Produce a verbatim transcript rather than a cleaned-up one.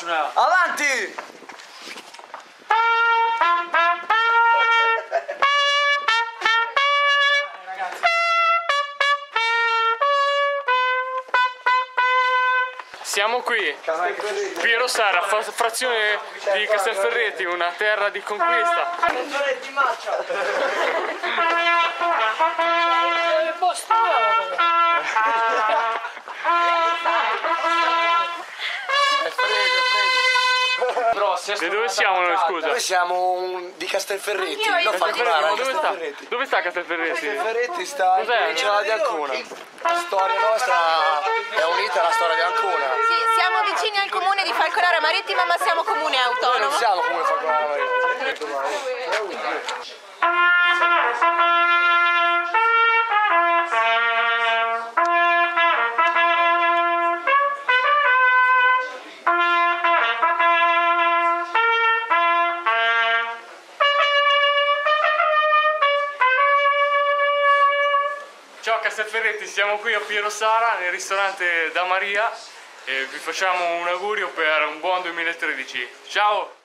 macchina! Avanti! Siamo qui, Piero Sara, frazione di Castelferretti, una terra di conquista. Castelferretti in marcia! È freddo, è freddo. Di dove siamo noi, scusa? Noi siamo un... di Castelferretti, non Castelferretti, Falconara, dove sta? Castelferretti. Dove sta Castelferretti? Castelferretti sta in Cos'è? provincia di Ancona. La storia nostra è unita alla storia di Ancona. Sì, siamo vicini al comune di Falconara Marittima, ma siamo comune Noi autonomo. non siamo come Falconara Marittima. Ciao Castelferretti, siamo qui a Piero Sara nel ristorante da Maria e vi facciamo un augurio per un buon duemilatredici. Ciao!